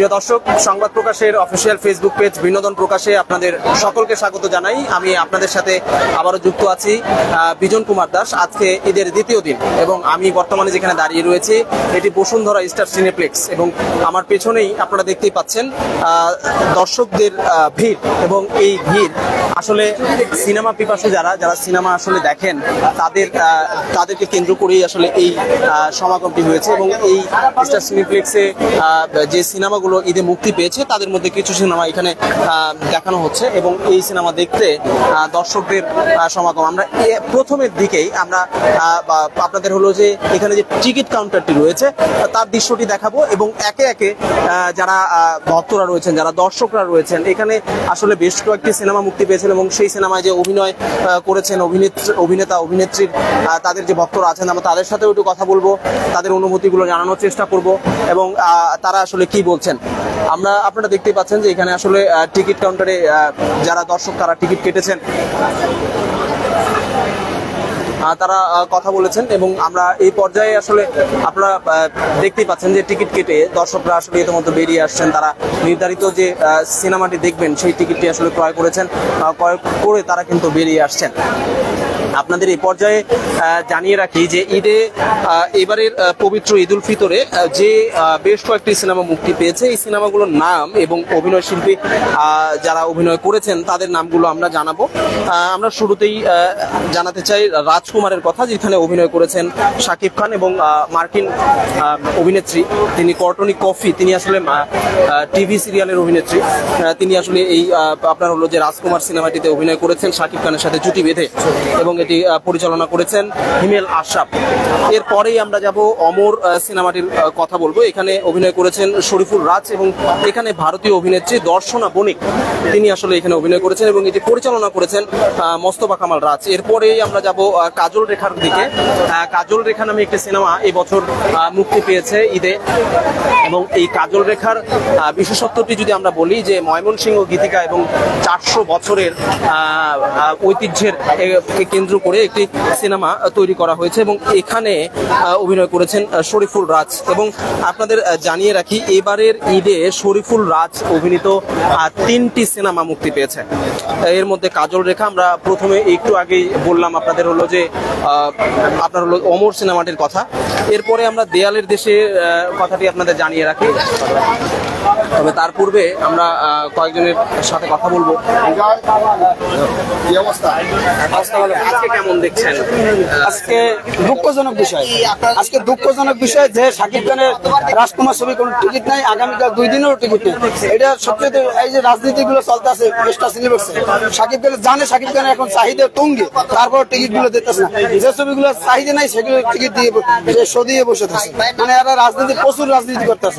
প্রিয় দর্শক, সংবাদ প্রকাশের অফিসিয়াল ফেসবুক পেজ বিনোদন প্রকাশে আপনাদের সকলকে স্বাগত জানাই। আমি আপনাদের সাথে আবারও যুক্ত আছি বিজন কুমার দাস। আজকে ঈদের দ্বিতীয় দিন এবং আমি বর্তমানে যেখানে দাঁড়িয়ে রয়েছি এটি বসুন্ধরা স্টার সিনেপ্লেক্স এবং আমার পেছনেই আপনারা দেখতেই পাচ্ছেন দর্শকদের ভিড়। এবং এই ভিড় আসলে সিনেমা পিপাসু যারা সিনেমা আসলে দেখেন তাদেরকে কেন্দ্র করেই আসলে এই সমাগমটি হয়েছে। এবং এই স্টার সিনেপ্লেক্সে যে সিনেমাগুলো ঈদে মুক্তি পেয়েছে তাদের মধ্যে কিছু সিনেমা এখানে দেখানো হচ্ছে এবং এই সিনেমা দেখতে দর্শকদের সমাগম। আমরা প্রথমের দিকেই আমরা আপনাদের হলো যে এখানে যে টিকিট কাউন্টারটি রয়েছে তার দৃশ্যটি দেখাবো এবং একে একে যারা ভক্তরা রয়েছেন, যারা দর্শকরা রয়েছেন, এখানে আসলে বেশ কয়েকটি সিনেমা মুক্তি পেয়েছেন এবং সেই সিনেমায় যে অভিনয় করেছেন অভিনেতা অভিনেত্রীর তাদের যে ভক্তরা আছেন আমরা তাদের সাথেও একটু কথা বলবো, তাদের অনুভূতিগুলো জানানোর চেষ্টা করব এবং তারা আসলে কি বলছেন। আপনারা দেখতেই পাচ্ছেন যে এখানে আসলে টিকিট কাউন্টারে যারা দর্শক তারা টিকিট কেটেছেন, তারা কথা বলেছেন এবং আমরা এই পর্যায়ে আসলে আপনারা দেখতেই পাচ্ছেন যে টিকিট কেটে দর্শকরা আসলে ইতিমধ্যে বেরিয়ে আসছেন। তারা নির্ধারিত যে সিনেমাটি দেখবেন সেই টিকিটটি আসলে ক্রয় করেছেন, ক্রয় করে তারা কিন্তু বেরিয়ে আসছেন। আপনাদের এই পর্যায়ে জানিয়ে রাখি যে ঈদে এবারের পবিত্র ঈদ উল ফিতরে যে বেশ কয়েকটি সিনেমা মুক্তি পেয়েছে এই সিনেমাগুলোর নাম এবং অভিনয় শিল্পী যারা অভিনয় করেছেন তাদের নামগুলো আমরা জানাবো। আমরা শুরুতেই জানাতে চাই রাজকুমারের কথা, যেখানে অভিনয় করেছেন শাকিব খান এবং মার্কিন অভিনেত্রী তিনি কর্টনি কফি, তিনি আসলে টিভি সিরিয়ালের অভিনেত্রী। তিনি আসলে এই আপনার হলো যে রাজকুমার সিনেমাটিতে অভিনয় করেছেন শাকিব খানের সাথে জুটি বেঁধে এবং এটি পরিচালনা করেছেন হিমেল আশরাফ। এরপরেই আমরা যাব অমর সিনেমাটির কথা বলবো। এখানে অভিনয় করেছেন শরীফুল রাজ এবং এখানে ভারতীয় অভিনেত্রী দর্শনা বণিক তিনি আসলে এখানে অভিনয় করেছেন এবং এটি পরিচালনা করেছেন মোস্তফা কামাল রাজ। এরপরেই আমরা যাব কাজল রেখার দিকে। কাজল রেখা নামে একটি সিনেমা এই বছর মুক্তি পেয়েছে ঈদে এবং এই কাজল রেখার বিশেষত্বটি যদি আমরা বলি যে ময়মনসিংহ গীতিকা এবং 400 বছরের ঐতিহ্যের কেন্দ্র করে একটি সিনেমা তৈরি করা হয়েছে এবং এখানে অভিনয় করেছেন শরীফুল রাজ। এবং আপনাদের জানিয়ে রাখি এবারের ঈদে শরীফুল রাজ অভিনীত 3টি সিনেমা মুক্তি পেয়েছে। এর মধ্যে কাজল রেখা আমরা প্রথমে একটু আগেই বললাম আপনাদের হলো যে আপনার হলো অমর সিনেমাটির কথা। এরপরে আমরা দেয়ালের দেশে কথাটি আপনাদের জানিয়ে রাখি, তবে তার পূর্বে আমরা কয়েকজনের সাথে কথা বলবো। আজকে কেমন দেখছেন? আজকে দুঃখজনক বিষয় যে শাকিব খানের রাজকুমার ছবি কোনো টিকিট নাই, আগামীকাল 2 দিনেরও টিকিট নেই। এটা সবচেয়ে এই যে রাজনীতিগুলো চলতে আছে শাকিব খানের এখন চাহিদা তুঙ্গে, তারপর টিকিট গুলো দিতেছে না। যে ছবিগুলো চাহিদা নাই সেগুলো টিকিট দিয়ে সদিয়ে বসে থাকে, মানে এরা রাজনীতি প্রচুর রাজনীতি করতেছে।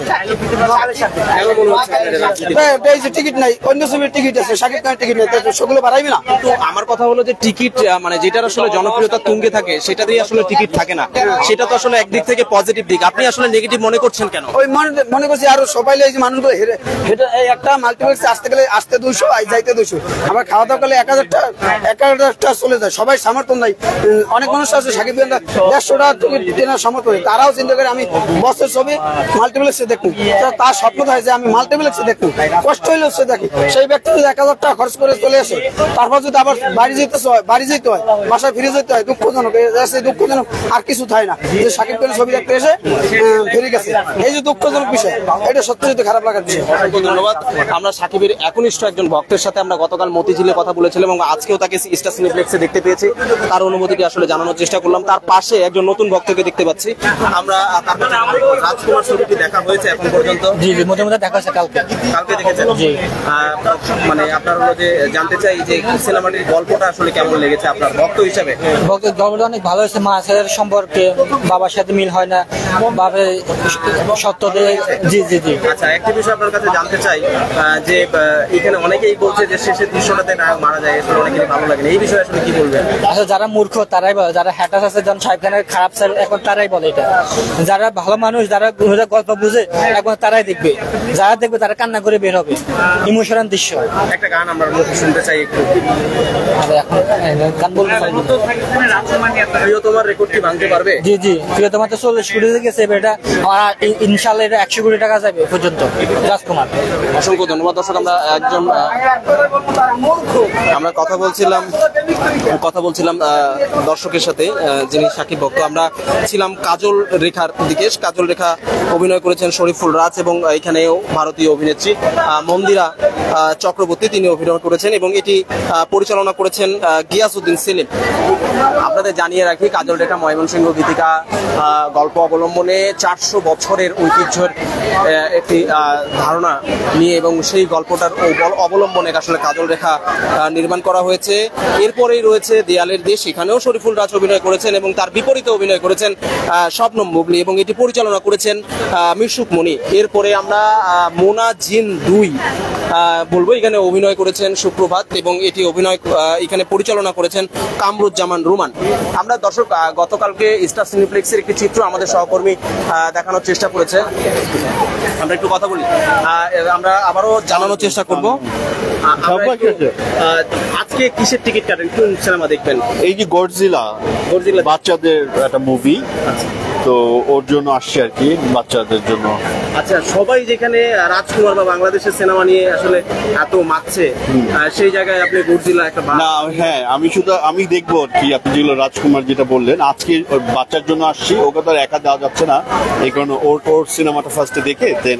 এই যে টিকিট নাই, অন্য ছবির টিকিট আছে, শাকিব খানের টিকিট নেই, সেগুলো বাড়াইবে না। আমার কথা হলো যে টিকিট মানে যেটার আসলে জনপ্রিয়তা তুঙ্গে থাকে সেটা দিয়ে আসলে টিকিট থাকে না, সেটা তো আসলে একদিক থেকে পজিটিভ দিক। আপনি আসলে নেগেটিভ মনে করছেন কেন? ওই মনে করছি আরো সবাই এই যে মানুষগুলো একটা মাল্টিপ্লেক্সে আসতে গেলে আসতে 200 যাইতে 200, আবার খাওয়া দাওয়া করলে 1000টা চলে যায়। সবাই সামর্থ্য নাই, অনেক মানুষ আছে শাকিব খান 150 টাকা টিকিট কেনার সামর্থ্য, তারাও চিন্তা করে আমি বছর ছবি মাল্টিপ্লেক্সে দেখুন, তার স্বপ্ন থাকে যে আমি মাল্টিপ্লেক্সে দেখুন, কষ্ট হইলে সে দেখি। সেই ব্যক্তি যদি 1000 টাকা খরচ করে চলে আসে, তারপর যদি আবার বাড়ি যেতে হয়, বাসায় ফিরে যেতে হয়, দুঃখজনক। আর কিছু থাকে না যে শাকিব খানের ছবি দেখতে এসে ফিরে গেছে, এই যে দুঃখজনক বিষয়, এটা সত্যি সত্যি খারাপ লাগার বিষয়। ধন্যবাদ। আমরা শাকিবের একনিষ্ঠ একজন ভক্তের সাথে আমরা গতকাল মতিঝিলে কথা বলেছিলাম এবং আজকেও তাকে স্টার সিনেপ্লেক্সে দেখতে পেয়েছি, তার অনুভূতিটি আসলে জানানোর চেষ্টা করলাম। তার পাশে একজন নতুন ভক্তকে দেখতে পাচ্ছি আমরা। রাজকুমার ছবিটি দেখা হয়েছে এখন পর্যন্ত? জি মোটামুটি দেখা হয়েছে, কালকে দেখেছেন? জি। মানে আপনার হলো যে জানতে চাই যে সিনেমাটির গল্পটা আসলে কেমন লেগেছে আপনার ভক্ত হিসাবে? ভক্তের গল্পটা অনেক ভালো হয়েছে, মা ছেলের সম্পর্কে, বাবার সাথে মিল হয় না, বাবার সত্য দিয়ে। জি জি জি। আচ্ছা, একটা বিষয় আপনার কাছে জানতে চাই যে এখানে অনেকেই বলছে যে শেষের দৃশ্যটাতে নায়ক মারা যায়, আসলে অনেকেরই ভালো লাগে না, এই বিষয়ে আসলে কি বলবেন? আচ্ছা, যারা মূর্খ তারাই বলে, যারা হ্যাটাস আছে যেমন শাকিব খানের খারাপ স্যার এখন তারাই বলে এটা। যারা ভালো মানুষ, যারা গল্প বুঝে এখন তারাই দেখবে, যারা দেখবে তারা কান্না করে বের হবে। ইমোশনাল দৃশ্য। একটা গান আমরা শুনতে চাই একটু। এখন গান বলবো? প্রিয়তমার রেকর্ড কি ভাঙতে পারবে? জি জি, প্রিয়তমা তো 40 কোটি গেছে, এটা আর ইনশাআল্লাহ এটা 100 কোটি টাকা যাবে পর্যন্ত রাজকুমার। অসংখ্য ধন্যবাদ। দর্শক, আমরা একজন আমরা কথা বলছিলাম দর্শকের সাথে, যিনি সাকিব ভক্ত। আমরা ছিলাম কাজল রেখার দিকে। কাজল রেখা অভিনয় করেছেন শরীফুল রাজ, এবং এখানেও ভারতীয় অভিনেত্রী মন্দিরা চক্রবর্তী, তিনি অভিনয় করেছেন, এবং এটি পরিচালনা করেছেন গিয়াসউদ্দিন সেলিম। আপনাদের জানিয়ে রাখি, কাজল রেখা ময়মনসিংহ গীতিকা গল্প অবলম্বনে 400 বছরের ঐতিহ্যের একটি ধারণা নিয়ে, এবং সেই গল্পটার অবলম্বনে আসলে কাজল রেখা নির্মাণ করা হয়েছে। এরপরেই রয়েছে দেয়ালের দেশ, এখানেও শরীফুল রাজ অভিনয় করেছেন, এবং তার বিপরীতে অভিনয় করেছেন শবনম বুবলি, এবং এটি পরিচালনা করেছেন মিশুক মনি। এরপরে আমরা মোনা জিন 2 বলবো, এখানে অভিনয় করেছেন সুপ্রভাত, এবং এটি এখানে পরিচালনা করেছেন কামরুজ্জামান রুমান। আমরা দর্শক গতকালকে স্টার সিনেপ্লেক্সের একটি চিত্র আমাদের সহকর্মী দেখানোর চেষ্টা করেছে, আমরা একটু কথা বলি, আমরা আবারও জানানোর চেষ্টা করব। আজকে কিসের টিকিট কাটেন, কোন সিনেমা দেখবেন? এই যে গডজিলা বাচ্চাদের একটা মুভি, তো ওর জন্য আসছে আর কি, বাচ্চাদের জন্য। আচ্ছা, সবাই যেখানে রাজকুমার বা বাংলাদেশের সিনেমা নিয়ে আসলে এত মাতছে, সেই জায়গায় আপনি গডজিলা একটা না, হ্যাঁ আমি দেখবো আর কি। আপনি যেগুলো রাজকুমার যেটা বললেন, আজকে বাচ্চার জন্য আসছি, ওকে তো আর একা দেওয়া যাচ্ছে না, এই কারণে ওর সিনেমাটা ফার্স্টে দেখে দেন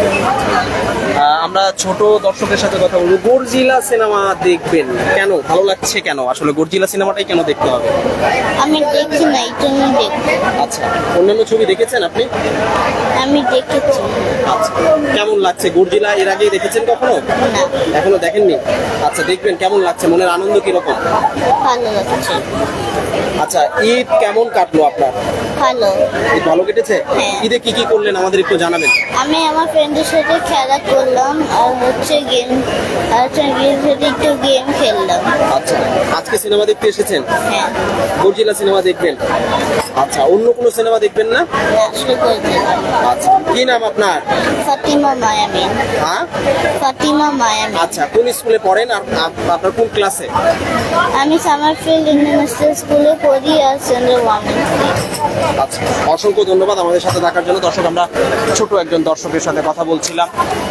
আমরা ছোট দর্শকের সাথে কথা বলবো। গডজিলা সিনেমা দেখবেন কেন, ভালো লাগছে কেন, আসলে গডজিলা সিনেমাটাই কেন দেখতে হবে? আমি দেখি না, এই জন্য দেখি। আচ্ছা, অন্যান্য ছবি দেখেছেন আপনি? আমি দেখেছি। আচ্ছা, কেমন লাগছে গডজিলা? এর আগে দেখেছেন কখনো? না। এখনো দেখেননি? আচ্ছা, দেখবেন। কেমন লাগছে, মনের আনন্দ কিরকম? ভালো লাগছে। আচ্ছা, ঈদ কেমন কাটলো আপনার? ভালো। ঈদ ভালো কেটেছে? হ্যাঁ। ঈদে কি কি করলেন আমাদের একটু জানাবেন। আমি আমার ফ্রেন্ডের সাথে খেলা করলাম, আর গেম, একটু গেম খেললাম। আচ্ছা, আজকে সিনেমা দেখতে এসেছেন? হ্যাঁ। গডজিলা সিনেমা দেখবেন? আচ্ছা, অন্য কোনো সিনেমা দেখবেন না? আসলে করছিলাম। আচ্ছা, কি নাম আপনার? ফাতিমা মায়ামিন। হ্যাঁ, ফাতিমা মায়ামিন। আচ্ছা, কোন স্কুলে পড়েন আর আপনার কোন ক্লাসে? আমি সামারফিল্ড ইন্টারন্যাশনাল স্কুলে পড়ি, আর সেন্ট্রাল ওয়ার্মেন্টসে। আচ্ছা, অসংখ্য ধন্যবাদ আমাদের সাথে থাকার জন্য। দর্শক, আমরা ছোট একজন দর্শকের সাথে কথা বলছিলাম,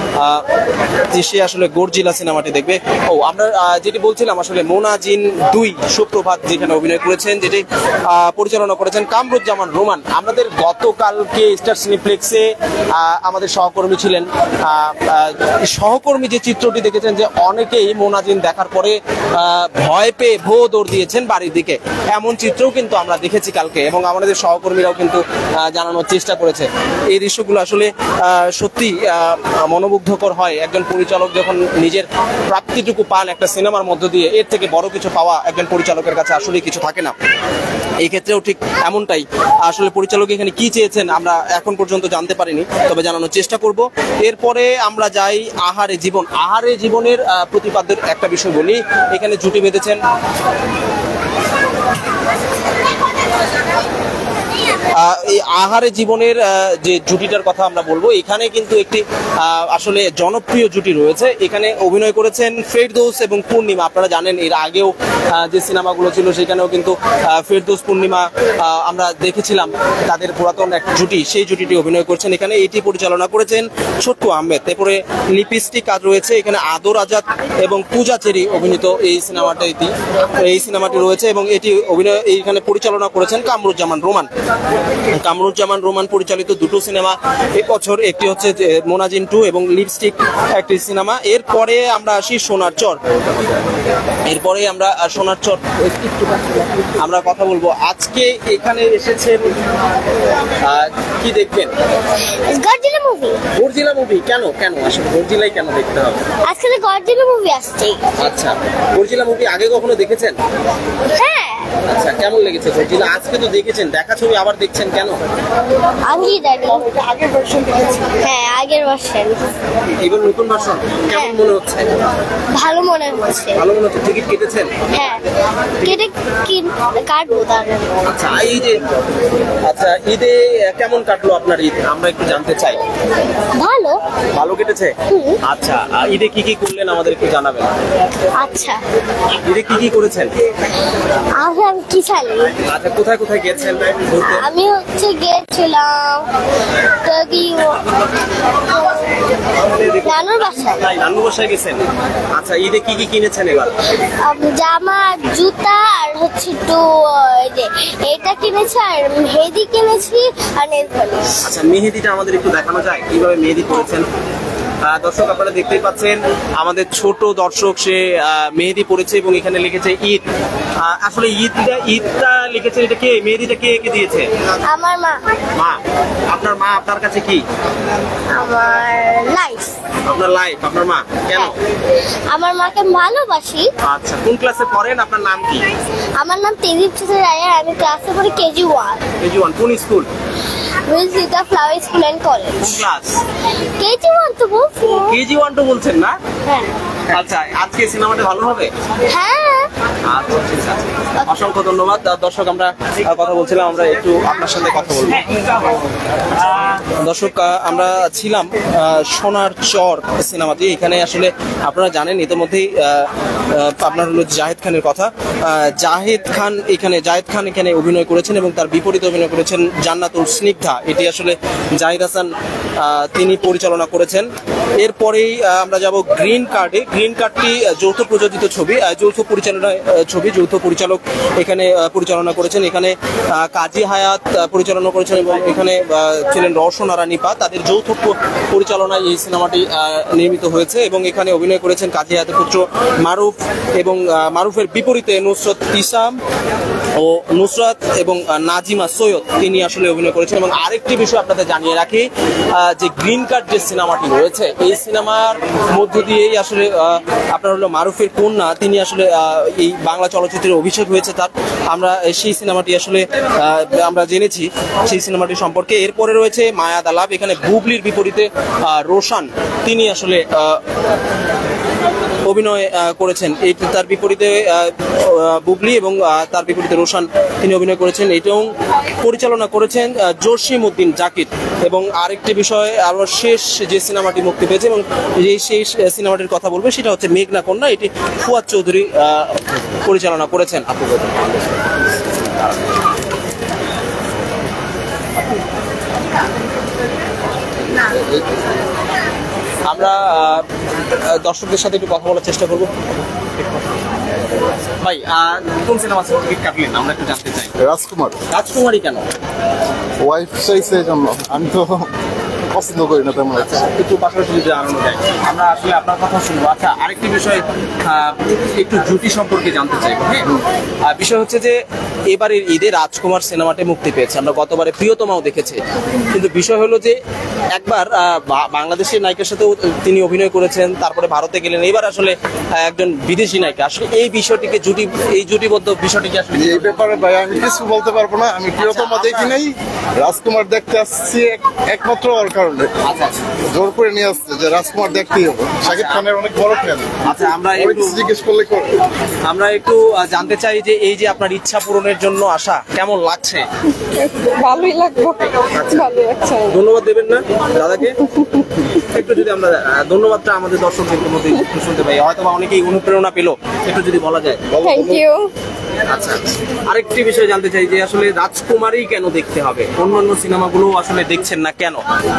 যে সে আসলে গডজিলা সিনেমাটি দেখবে। আমরা যেটি বলছিলাম, আসলে মোনা জিন 2 সুপ্রভাত যেখানে অভিনয় করেছেন, যেটি পরিচালনা করেছেন কামরুজ্জামান রোমান। আমাদের গতকালকে স্টার সিনেপ্লেক্সে আমাদের সহকর্মী ছিলেন, সহকর্মী যে চিত্রটি দেখেছেন, যে অনেকেই মোনা জিন দেখার পরে ভয় পেয়ে দৌড় দিয়েছেন বাড়ির দিকে, এমন চিত্রও কিন্তু আমরা দেখেছি কালকে, এবং আমাদের সহকর্মীরাও কিন্তু জানানোর চেষ্টা করেছে। এই দৃশ্যগুলো আসলে সত্যি মনোমুগ্ধকর হয়। একজন পরিচালক যখন নিজের প্রাপ্তিটুকু পান একটা সিনেমার মধ্য দিয়ে, এর থেকে বড় কিছু পাওয়া একজন পরিচালকের কাছে আসলে কিছু থাকে না। এই ক্ষেত্রেও ঠিক এমনটাই। আসলে পরিচালক এখানে কি চেয়েছেন আমরা এখন পর্যন্ত জানতে পারিনি, তবে জানানোর চেষ্টা করব। এরপরে আমরা যাই আহারে জীবন। আহারে জীবনের প্রতিপাদ্যের একটা বিষয় বলি, এখানে জুটি বেঁধেছেন এই আহারে জীবনের যে জুটিটার কথা আমরা বলবো, এখানে কিন্তু একটি আসলে জনপ্রিয় জুটি রয়েছে। এখানে অভিনয় করেছেন ফেরদৌস এবং পূর্ণিমা। আপনারা জানেন এর আগেও যে সিনেমাগুলো ছিল সেখানেও কিন্তু ফেরদৌস পূর্ণিমা আমরা দেখেছিলাম, তাদের পুরাতন এক জুটি, সেই জুটিটি অভিনয় করছেন এখানে। এটি পরিচালনা করেছেন ছোট্টু আহমেদ। এরপরে লিপস্টিক কাজ রয়েছে এখানে, আদর আজাদ এবং পূজা চেরি অভিনীত এই সিনেমাটি রয়েছে, এবং এটি অভিনয় এইখানে পরিচালনা করেছেন কামরুজ্জামান রোমান। কামরুজ্জামান রোমান পরিচালিত দুটো সিনেমা এবছর, একটি হচ্ছে মোনাজিন 2 এবং লিপস্টিক একটি সিনেমা। এরপরে আমরা আসি সোনার চর। আমরা কথা বলবো। আজকে এখানে এসেছেন, কি দেখবেন? Godzilla movie. কেন আসলে গডজিলাই কেন দেখতে হবে? আজকে গডজিলা মুভি আসছে। আচ্ছা, গডজিলা মুভি আগে কখনো দেখেছেন? হ্যাঁ। আচ্ছা, কেমন লেগেছে গডজিলা? আজকে তো দেখেছেন, দেখা ছবি আবার দেখছেন কেন? আগের ভার্সন দেখেছি। হ্যাঁ, আগের ভার্সন। এবার নতুন ভার্সন কেমন মনে হচ্ছে? ভালো মনে হচ্ছে। টিকিট কেটেছেন? হ্যাঁ, কাটবো তার। আচ্ছা, ঈদে কেমন কাটলো আপনার ঈদ, আমরা একটু জানতে চাই। ভালো কেটেছে? আচ্ছা, ঈদে কি করলেন আমাদের একটু জানাবেন। আচ্ছা, ঈদে কি করেছেন? আমি আমি কি জানি। আচ্ছা, কোথায় কোথায় গেছেন ঘুরতে? আমি হচ্ছে গিয়েছিলাম নানুর বাসায়। নানু বাসায় গেছেন। আচ্ছা, ঈদে কি কি কিনেছেন এবার? জামা, জুতা আর হচ্ছে একটু এই যে এটা কিনেছি, আর মেহেদি কিনেছি আর নেল পলিশ। আচ্ছা, মেহেদিটা আমাদের একটু দেখানো যায় কিভাবে মেহেদি করেছেন? দর্শক, আপনারা দেখতেই পাচ্ছেন আমাদের ছোট দর্শক, সে মেহেদি পড়েছে এবং এখানে লিখেছে ঈদ। আসলে ঈদটা লিখেছে, এটা কে, মেহেদিটা কে এঁকে দিয়েছে? আমার মা। মা। আপনার মা আপনার কাছে কি? আমার লাইফ। আপনার লাইফ, আপনার মা। কেন? আমার মাকে ভালোবাসি। আচ্ছা, কোন ক্লাসে পড়েন? আপনার নাম কি? আমার নাম তেজিব চৌধুরী রায়, আমি ক্লাসে পড়ি কেজি 1। কেজি 1। কোন স্কুল? উইলসিতা ফ্লাওয়ার স্কুল এন্ড কলেজ। কোন ক্লাস? কেজি 1 তো বলছি। কেজি 1 তো বলছেন না? হ্যাঁ। আচ্ছা, আজকে সিনেমাটা ভালো হবে? হ্যাঁ। আচ্ছা, ঠিক আছে। অসংখ্য ধন্যবাদ। দর্শক, আমরা কথা বলছিলাম, আমরা একটু আপনার সাথে কথা বলবো। দর্শক, আমরা ছিলাম সোনার চর সিনেমাতে। এখানে আসলে আপনারা জানেন ইতিমধ্যেই আপনার হলো জাহেদ খানের কথা। জাহেদ খান এখানে অভিনয় করেছেন এবং তার বিপরীতে অভিনয় করেছেন জান্নাতুল স্নিগ্ধা। এটি আসলে জাহিদ হাসান তিনি পরিচালনা করেছেন। এরপরেই আমরা যাব গ্রিন কার্ডে। গ্রিন কার্ডটি যৌথ প্রযোজিত ছবি, যৌথ পরিচালক এখানে পরিচালনা করেছেন। এখানে কাজী হায়াত পরিচালনা করেছেন এবং এখানে ছিলেন রওশন আরা নিপা। তাদের যৌথ পরিচালনায় এই সিনেমাটি নির্মিত হয়েছে এবং এখানে অভিনয় করেছেন কাজী হায়াতের পুত্র মারুফ এবং মারুফের বিপরীতে নুসরত ইসাম ও নুসরাত এবং নাজিমা সৈয়দ তিনি আসলে অভিনয় করেছেন। এবং আরেকটি বিষয় আপনাদের জানিয়ে রাখি যে গ্রিন কার্ড যে সিনেমাটি রয়েছে, এই সিনেমার মধ্য দিয়েই আসলে আপনার হলো মারুফের কন্যা, তিনি আসলে এই বাংলা চলচ্চিত্রের অভিষেক হয়েছে তার। আমরা সেই সিনেমাটি আসলে আমরা জেনেছি সেই সিনেমাটি সম্পর্কে। এরপরে রয়েছে মায়াদ আলাপ। এখানে বুবলির বিপরীতে রোশান তিনি আসলে অভিনয় করেছেন। এই তার বিপরীতে বুবলি এবং তার বিপরীতে রোশান তিনি অভিনয় করেছেন। এটাও পরিচালনা করেছেন জসিম উদ্দিন জাকির। এবং আরেকটি বিষয়, আরো শেষ যে সিনেমাটি মুক্তি পেয়েছে এবং এই শেষ সিনেমাটির কথা বলবো, সেটা হচ্ছে মেঘনা কন্যা। এটি ফুয়াদ চৌধুরী পরিচালনা করেছেন। আমরা দর্শকদের সাথে একটু কথা বলার চেষ্টা করবো। ভাই, কোন সিনেমা টিকিট কাটলেন আমরা একটু জানতে চাই। রাজকুমারী কেন? ওয়াইফ চাইছে জন্য, আমি তো পছন্দ করি না তেমন। আচ্ছা, একটু পাশাপাশি যদি জানানো যায়, আমরা আসলে আপনার কথা শুনবো। আচ্ছা, আরেকটি বিষয়, একটু জুটি সম্পর্কে জানতে চাইবো। হ্যাঁ, বিষয় হচ্ছে যে এবারের ঈদে রাজকুমার সিনেমাটি মুক্তি পেয়েছে। আমরা গতবারে প্রিয়তমাও দেখেছি, কিন্তু বিষয় হলো যে একবার বাংলাদেশের নায়িকার সাথেও তিনি অভিনয় করেছেন, তারপরে ভারতে গেলেন, এবার আসলে একজন বিদেশি নায়িকা। আসলে এই বিষয়টিকে জুটিবদ্ধ বিষয়টিকে আসলে এই ব্যাপারে ভাই আমি কিছু বলতে পারবো না। আমি প্রিয়তমা দেখি নাই, রাজকুমার দেখতে আসছি একমাত্র ওর কারণে। আচ্ছা, জোর করে নিয়ে আসছে যে রাজকুমার দেখতেই হবে। শাকিব খানের অনেক বড় ফ্যান। আচ্ছা, আমরা জিজ্ঞেস করলে আমরা একটু জানতে চাই যে এই যে আপনার ইচ্ছা পূরণের জন্য আসা, কেমন লাগছে? ভালোই লাগবে, ভালোই লাগছে। ধন্যবাদ দেবেন না দাদাকে? একটু যদি আমরা ধন্যবাদটা আমাদের দর্শকদের মধ্যে একটু শুনতে পাই, হয়তো বা অনেকেই অনুপ্রেরণা পেল, একটু যদি বলা যায়। Thank you. আচ্ছা, আরেকটি বিষয় জানতে চাই যে আসলে রাজকুমারী কেন দেখতে হবে? অন্যান্য সিনেমাগুলো আসলে দেখছেন না কেন?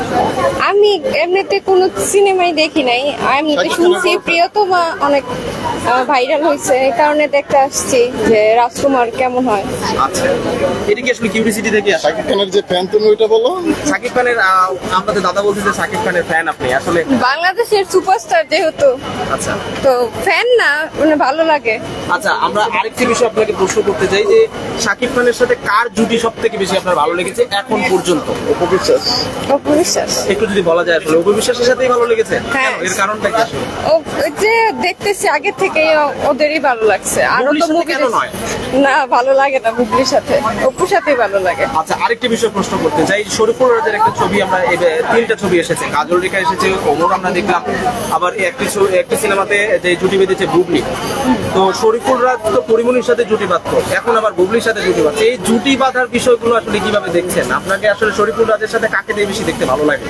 আমি এমনিতে কোনো সিনেমাই দেখি নাই, আমি তো শুনছি প্রিয়তমা অনেক ভাইরাল হয়েছে, এই কারণে দেখতে আসছি যে রাজকুমার কেমন হয়। আচ্ছা, এটা কি আসলে কিউরিসিটি থেকে আসে? শাকিব খানের যে ফ্যান, তুমি ওইটা বলো। শাকিব খানের, আমাদের দাদা বলছে যে শাকিব খানের ফ্যান আপনি আসলে। বাংলাদেশের সুপারস্টার যেহেতু, আচ্ছা তো ফ্যান না, মানে ভালো লাগে। আচ্ছা, আমরা আরেকটি বিষয় আপনাকে প্রশ্ন করতে চাই যে শাকিব খানের সাথে কার জুটি সব থেকে বেশি আপনার ভালো লেগেছে এখন পর্যন্ত? অপবিশ্বাস। অপবিশ্বাস একটু যদি বলা যায় আসলে অপবিশ্বাসের সাথেই ভালো লেগেছে? হ্যাঁ। এর কারণটা কি আসলে? ওই যে দেখতেছি আগে থেকেই ওদেরই ভালো লাগছে। আরো বুবলির তো সাথে মুভি কেন নয়? না, ভালো লাগে না বুবলির সাথে, অপুর সাথেই ভালো লাগে। আচ্ছা, আরেকটি বিষয় প্রশ্ন করতে চাই। শরীফুল রাজের একটা ছবি, আমরা তিনটা ছবি এসেছে, কাজল রেখা এসেছে, ওমর আমরা দেখলাম, আবার একটি সিনেমাতে যে জুটি বেঁধেছে বুবলি। তো শরীফুল রাজ তো পরিমণির সাথে জুটি বাঁধতো, এখন আবার বুবলির সাথে জুটি বাঁধছে। এই জুটি বাঁধার বিষয়গুলো আসলে কিভাবে দেখছেন? আপনাকে আসলে শরীফুল রাজের সাথে কাকে দিয়ে বেশি দেখতে ভালো লাগে?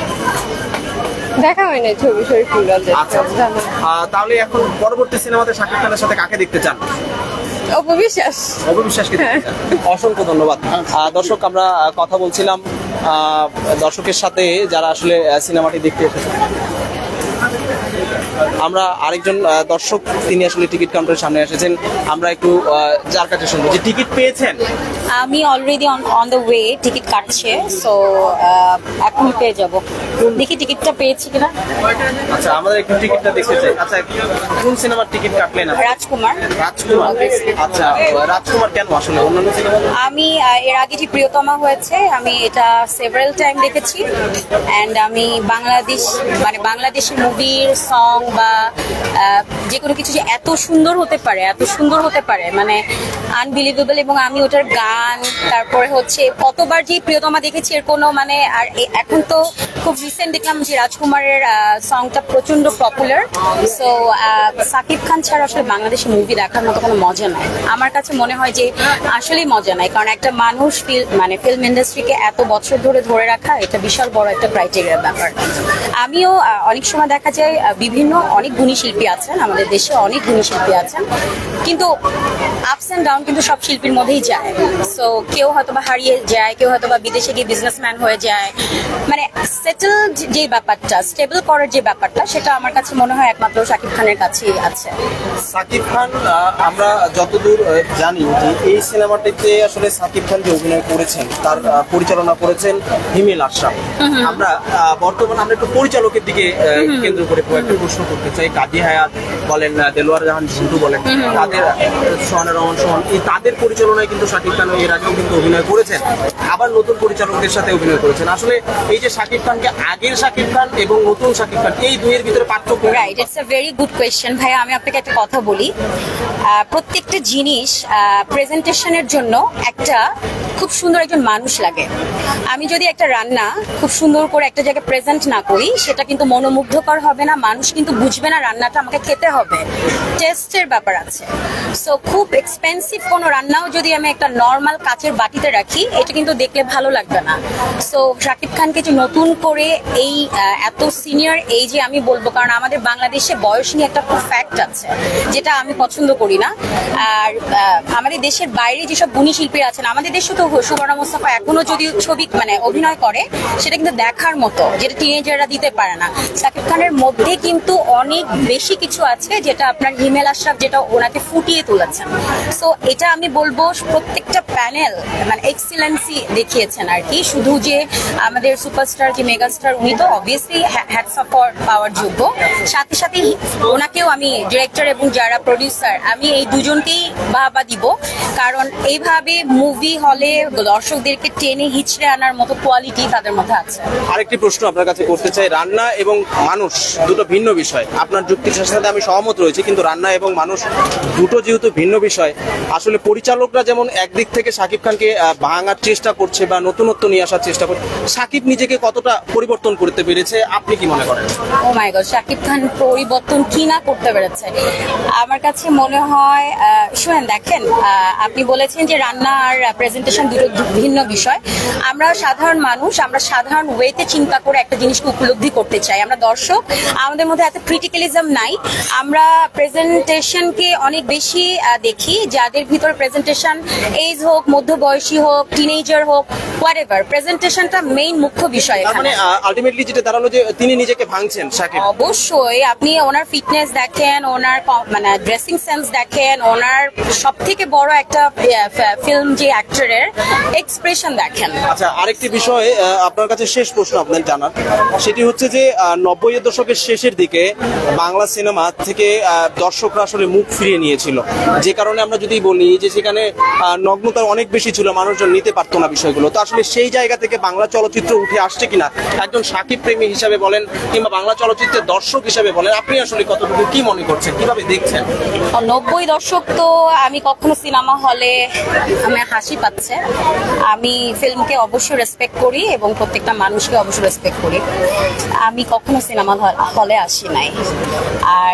দেখা হয় না ছবি শরীফুল রাজের। আচ্ছা, তাহলে এখন পরবর্তী সিনেমাতে শাকিব খানের সাথে কাকে দেখতে চান? অপবিশ্বাস। অপবিশ্বাসকে দেখতে চান। অসংখ্য ধন্যবাদ। দর্শক, আমরা কথা বলছিলাম দর্শকের সাথে যারা আসলে সিনেমাটি দেখতে এসেছে। আমরা আরেকজন দর্শক, তিনি আসলে টিকিট কাউন্টারের সামনে এসেছেন। আমরা একটু যার কাছে শুনবো যে টিকিট পেয়েছেন। আমি already on the way, ticket কাটছে, সো এখন পেয়ে যাব। দেখি টিকিটটা পেয়েছি কিনা। আচ্ছা, আমাদের একটু টিকিটটা দেখতে চাই। আচ্ছা, কোন সিনেমার টিকিট কাটলেন? রাজকুমার। রাজকুমার। আচ্ছা, রাজকুমার কেন আসলে অন্যান্য সিনেমা? আমি এর আগে যে প্রিয়তমা হয়েছে, আমি এটা সেভারাল টাইম দেখেছি। অ্যান্ড আমি বাংলাদেশি মুভির সং বা যে কোনো কিছু যে এত সুন্দর হতে পারে মানে আনবিলিভেবল। এবং আমি ওটার গান, তারপরে হচ্ছে কতবার যে প্রিয়তমা দেখেছি এর কোনো মানে। আর এখন তো খুব রিসেন্ট দেখলাম যে রাজকুমারের সংটা প্রচন্ড পপুলার। সো সাকিব খান ছাড়া আসলে বাংলাদেশি মুভি দেখার মতো কোনো মজা নাই। আমার কাছে মনে হয় যে আসলেই মজা নাই, কারণ একটা মানুষ ফিল্ম ইন্ডাস্ট্রিকে এত বছর ধরে রাখা, এটা বিশাল বড় একটা ক্রাইটেরিয়ার ব্যাপার। আমিও অনেক সময় দেখা যায় অনেক গুণী শিল্পী আছেন আমাদের দেশে, অনেক গুণী শিল্পী আছেন, কিন্তু আপস এন্ড ডাউন কিন্তু সব শিল্পীর মধ্যেই যায়। সো কেউ হয়তো বা হারিয়ে যায়, কেউ হয়তো বা বিদেশে গিয়ে বিজনেসম্যান হয়ে যায়। মানে সেটেল যে ব্যাপারটা, স্টেবল করার যে ব্যাপারটা, সেটা আমার কাছে মনে হয় একমাত্র শাকিব খানের কাছেই আছে। শাকিব খান, আমরা যতদূর জানি যে এই সিনেমাটিতে আসলে শাকিব খান যে অভিনয় করেছেন, তার পরিচালনা করেছেন হিমেল আশরাফ। আমরা বর্তমানে আমরা একটু পরিচালকের দিকে কেন্দ্র করে একটা প্রশ্ন করতে চাই। কাজী হায়াত বলেন, দেলোয়ার জাহান ঝন্টু বলেন, তাদের সোহানা রহমান সোহান, তাদের পরিচালনায় কিন্তু শাকিব খান এর আগেও কিন্তু অভিনয় করেছেন, আবার নতুন পরিচালকদের সাথে অভিনয় করেছেন। আসলে এই যে শাকিব খানকে, আগের শাকিব খান এবং নতুন শাকিব খান, এই দুইয়ের ভিতরে পার্থক্য? Right, it's a very good question ভাইয়া। আমি আপনাকে একটা কথা বলি, প্রত্যেকটা জিনিস প্রেজেন্টেশনের জন্য একটা খুব সুন্দর একজন মানুষ লাগে। আমি যদি একটা রান্না খুব সুন্দর করে একটা জায়গায় প্রেজেন্ট না করি, সেটা কিন্তু মনোমুগ্ধকর হবে না, মানুষ কিন্তু বুঝবে না রান্নাটা আমাকে খেতে হবে। টেস্টের ব্যাপার আছে। সো খুব এক্সপেন্সিভ কোনো রান্নাও যদি আমি একটা নর্মাল কাচের বাটিতে রাখি, এটা কিন্তু দেখলে ভালো লাগবে না। সো শাকিব খানকে যে নতুন করে এই এত সিনিয়র এইজে আমি বলবো, কারণ আমাদের বাংলাদেশে বয়স নিয়ে একটা খুব ফ্যাক্ট আছে, যেটা আমি পছন্দ করি না। আর আমাদের দেশের বাইরে যেসব গুণী শিল্পী আছেন, আমাদের দেশে তো সুবর্ণা মুস্তাফা এখনো যদি ছবি মানে অভিনয় করে, সেটা কিন্তু দেখার মতো, যেটা টিনেজাররা দিতে পারে না। শাকিব খানের মধ্যে কিন্তু অনেক বেশি কিছু আছে, যেটা আপনার হিমেল আশরাফ যেটা ওনাকে ফুটিয়ে তুলেছেন। সো এটা আমি বলবো প্রত্যেকটা প্যানেল মানে এক্সিলেন্সি দেখিয়েছেন আর কি। শুধু যে আমাদের সুপারস্টার যে মেগাস্টার, উনি তো অবভিয়াসলি হ্যাটস অফ পাওয়ার যোগ্য, সাথে সাথে ওনাকেও আমি ডিরেক্টর এবং যারা প্রডিউসার, আমি এই দুজনকেই বাহবা দিব, কারণ এইভাবে মুভি হলে দর্শকদেরকে টেনে হিচড়ে আনার মতো কোয়ালিটি তাদের মধ্যে আছে। আরেকটি প্রশ্ন আপনার কাছে করতে চাই, রান্না এবং মানুষ দুটো ভিন্ন বিষয়। আপনার যুক্তির সাথে আমি সহমত রয়েছি, কিন্তু রান্না এবং মানুষ দুটো যেহেতু ভিন্ন বিষয়, আসলে পরিচালকরা যেমন একদিক থেকে শাকিব খানকে ভাঙার চেষ্টা করছে বা নতুনত্ব নিয়ে আসার চেষ্টা করছে, শাকিব নিজেকে কতটা পরিবর্তন করতে পেরেছে আপনি কি মনে করেন? ও মাই গড, শাকিব খান পরিবর্তন কি না করতে পেরেছে আমার কাছে মনে হয়। শুনেন, দেখেন, আপনি বলেছেন যে রান্না আর প্রেজেন্টেশন দুটো ভিন্ন বিষয়। আমরা সাধারণ মানুষ, আমরা সাধারণ ওয়েতে চিন্তা করে একটা জিনিসকে উপলব্ধি করতে চাই। আমরা দর্শক, আমাদের মধ্যে এত ক্রিটিক্যালিজম নাই। আমরা প্রেজেন্টেশনকে অনেক বেশি দেখি, যাদের ভিতরে প্রেজেন্টেশন এজ হোক, মধ্যবয়সী হোক, টিনেজার হোক, হোয়াটএভার, প্রেজেন্টেশনটা মেইন মুখ্য বিষয়। মানে আলটিমেটলি যেটা দাঁড়ালো যে তিনি নিজেকে ভাঙছেন শাকিব। অবশ্যই আপনি ওনার ফিটনেস দেখেন, ওনার মানে ড্রেসিং সেন্স দেখেন, ওনার সব থেকে বড় একটা ফিল্ম যে অ্যাক্টরের এক্সপ্রেশন দেখেন। আচ্ছা, আরেকটি বিষয় আপনার কাছে শেষ প্রশ্ন আপনার জানার, সেটি হচ্ছে যে 90-এর দশকের শেষের দিকে বাংলা সিনেমা থেকে দর্শকরা আসলে মুখ ফিরিয়ে নিয়েছিল, যে কারণে আমরা যদি বলি যে সেখানে নগ্নতা অনেক বেশি ছিল, মানুষজন নিতে পারতো না বিষয়গুলো। তো আসলে সেই জায়গা থেকে বাংলা চলচ্চিত্র উঠে আসছে কিনা, একজন শাকিব প্রেমী হিসাবে বলেন কিংবা বাংলা চলচ্চিত্রের দর্শক হিসাবে বলেন, আপনি আসলে কতটুকু কি মনে করছেন, কিভাবে দেখছেন? 90 দশক তো আমি কখনো সিনেমা হলে আমার হাসি পাচ্ছে। আমি ফিল্মকে অবশ্যই রেসপেক্ট করি এবং প্রত্যেকটা মানুষকে অবশ্যই রেসপেক্ট করি। আমি কখনো সিনেমা হলে আসি নাই। আর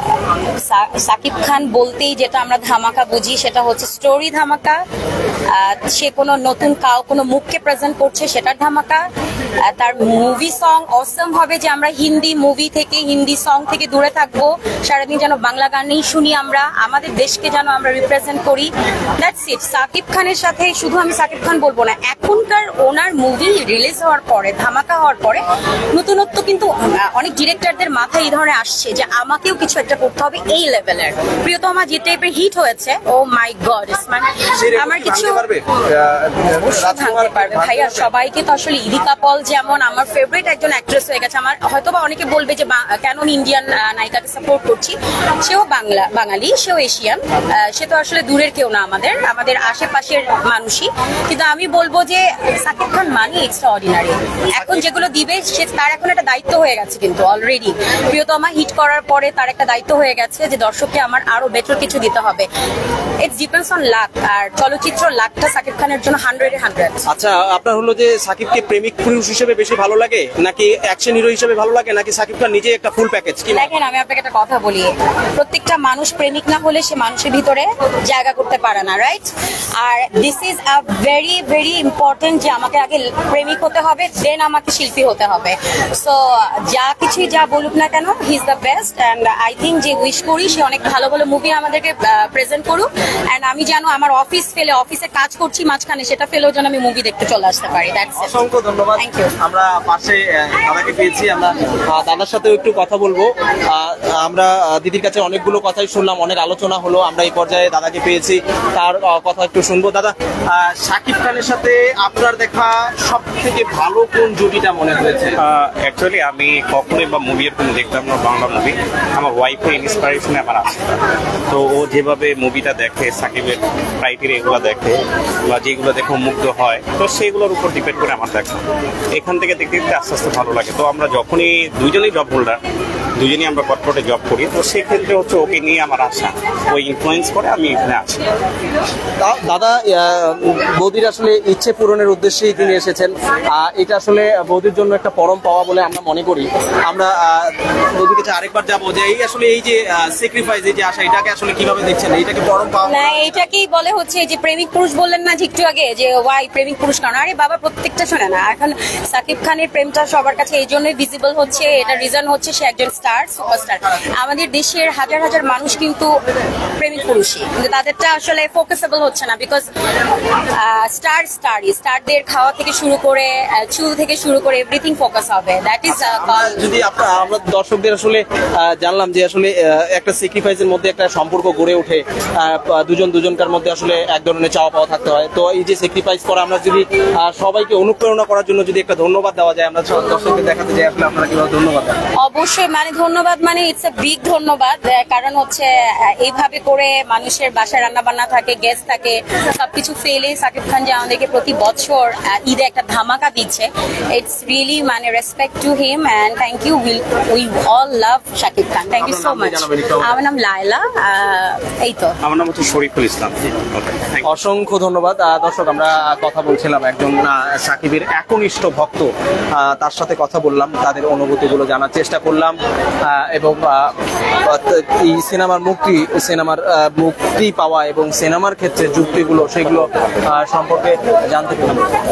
সাকিব খান বলতেই যেটা আমরা ধামাকা বুঝি, সেটা হচ্ছে স্টোরি ধামাকা। সে কোনো নতুন কোনো মুখকে প্রেজেন্ট করছে, সেটার ধামাকা। তার মুভি সং অসম হবে যে আমরা হিন্দি মুভি থেকে হিন্দি সং থেকে দূরে থাকবো, সারাদিন যেন বাংলা গানেই শুনি, আমরা আমাদের দেশকে যেন আমরা রিপ্রেজেন্ট করি। That's it. সাকিব খানের সাথে শুধু আমি সাকিব খান বলবো না, এখনকার ওনার মুভি রিলিজ হওয়ার পরে, ধামাকা হওয়ার পরে নতুনত্ব কিন্তু অনেক ডিরেক্টরদের মাথায় এই ধরনের আসছে যে আমাকেও কিছু একটা করতে হবে এই লেভেলের। প্রিয়তমা যে টাইপের হিট হয়েছে, ও মাই গড, মানে আমার কিছু ভাঙতে পারবে ভাইয়া। সবাইকে তো আসলে ইদিকা পল যেমন আমার ফেভারিট একজন অ্যাক্ট্রেস হয়ে গেছে, আমার হয়তোবা অনেকে বলবে যে কেন ইন্ডিয়ান নায়িকাকে সাপোর্ট করছি, সেও বাঙালি, সেও এশিয়ান, সে তো আসলে দূরের কেউ না, আমাদের আশেপাশের মানুষই। কিন্তু আমি বলবো যে সাকিব খান মানে এক্সট্রা অর্ডিনারি। এখন যেগুলো দিবে তার এখন একটা দায়িত্ব হয়ে গেছে, কিন্তু অলরেডি প্রিয়তমা হিট করার পরে তার একটা দায়িত্ব হয়ে গেছে যে দর্শককে আমার আরো বেটার কিছু দিতে হবে। ইটস ডিপেন্ডস অন লাক, আর চলচ্চিত্র লাকটা সাকিব খানের জন্য 100-এ 100। আচ্ছা, আপনার হলো যে সাকিবকে প্রেমিক পুরুষ হিসেবে বেশি ভালো লাগে, নাকি অ্যাকশন হিরো হিসেবে ভালো লাগে, নাকি সাকিব খান নিজে একটা ফুল প্যাকেজ? কি দেখেন, আমি আপনাকে একটা কথা বলি, প্রত্যেকটা মানুষ প্রেমিক না হলে সে মানুষের ভিতরে জায়গা করতে পারে না, রাইট? আর this is a very very important যে আমাকে আগে প্রেমিক হতে হবে, দেন আমাকে শিল্পী হতে হবে। সো যা কিছুই যা বলুক না কেন, he is the best. And I think যে উইশ করি সে অনেক ভালো ভালো মুভি আমাদেরকে প্রেজেন্ট করুক, অ্যান্ড আমি যেন আমার অফিস ফেলে, অফিসে কাজ করছি মাঝখানে, সেটা ফেলেও যেন আমি মুভি দেখতে চলে আসতে পারি। অসংখ্য ধন্যবাদ। Thank you. আমরা পাশে দাদাকে পেয়েছি, আমরা দাদার সাথেও একটু কথা বলবো। আমরা দিদির কাছে অনেকগুলো কথাই শুনলাম, অনেক আলোচনা হলো, আমরা এই পর্যায়ে দাদাকে পেয়েছি, তার কথা একটু শুনবো। দাদা, সাকিব খানের সাথে আপনার দেখা সব থেকে ভালো কোন জুটিটা মনে হয়েছে? অ্যাকচুয়ালি আমি কখনোই বা মুভি এরকম দেখতাম না, বাংলা মুভি। আমার ওয়াইফের ইন্সপিরেশনে আমার আছে, তো ও যেভাবে মুভিটা দেখে, সাকিবের ক্রাইটেরিয়া এগুলো দেখে বা যেগুলো দেখে মুগ্ধ হয়, তো সেগুলোর উপর ডিপেন্ড করে আমার দেখা। এখান থেকে দেখতে দেখতে আস্তে আস্তে ভালো লাগে। তো আমরা যখনই দুজনেই জব হোল্ডার, দুজনেই আমরা কর্পোরেটে জব করি, তো সেক্ষেত্রে হচ্ছে ওকে নিয়ে আমার আশা, ওই ইনফ্লুয়েন্স করে আমি এখানে আছি। দাদা, বৌদির আসলে ইচ্ছে পূরণের উদ্দেশ্যেই তিনি এসেছেন, এটা আসলে বৌদির জন্য একটা পরম পাওয়া বলে আমরা মনে করি। আমরা বৌদির কাছে আরেকবার যাবো যে এই আসলে এই যে স্যাক্রিফাইস, এই যে আশা, এটাকে আসলে কিভাবে দেখছেন? এটাকে পরম পাওয়া না, এটাকেই বলে হচ্ছে যে প্রেমিক পুরুষ বললেন না একটু আগে, যে ওয়াই প্রেমিক পুরুষ কারণ, আরে বাবা প্রত্যেকটা শোনে না। এখন সাকিব খানের প্রেমটা সবার কাছে এই জন্যই ভিজিবল হচ্ছে, এটা রিজন হচ্ছে সে একজন স্টার, সুপারস্টার। আমাদের দেশের হাজার হাজার মানুষ কিন্তু প্রেমিক পুরুষই, কিন্তু তাদেরটা আসলে ফোকাসেবল হচ্ছে না, বিকজ স্টারদের খাওয়া থেকে শুরু করে, চুল থেকে শুরু করে এভরিথিং ফোকাস হবে। দ্যাট ইজ যদি আমরা দর্শকদের আসলে জানলাম যে আসলে একটা স্যাক্রিফাইসের মধ্যে একটা সম্পর্ক গড়ে ওঠে, দুজনকার মধ্যে আসলে এক ধরনের চাওয়া পাওয়া থাকতে হয়। তো এই যে স্যাক্রিফাইস করা, আমরা যদি সবাইকে অনুপ্রেরণা করার জন্য যদি একটা ধন্যবাদ দেওয়া যায়, আমরা দর্শকদের দেখাতে চাই আসলে আপনারা কিভাবে ধন্যবাদ দেন? অবশ্যই, মানে ধন্যবাদ মানে ইটস এ বিগ ধন্যবাদ, কারণ হচ্ছে এইভাবে করে মানুষের বাসায় রান্না বান্না থাকে, গেস্ট থাকে, সবকিছু ফেলে সাকিব খান যে আমাদেরকে প্রতি বছর ঈদে একটা ধামাকা দিচ্ছে, ইটস রিয়েলি মানে respect to him and thank you. We all love Shakib Khan, thank you so much. আমার নাম লায়লা, এই তো। আমার নাম হচ্ছে শরীফুল ইসলাম। অসংখ্য ধন্যবাদ। দর্শক, আমরা কথা বলছিলাম একজন সাকিবের একনিষ্ঠ ভক্ত, তার সাথে কথা বললাম, তাদের অনুভূতিগুলো জানার চেষ্টা করলাম, এবং এই সিনেমার মুক্তি পাওয়া এবং সিনেমার ক্ষেত্রে যুক্তিগুলো, সেগুলো সম্পর্কে জানতে পারলাম।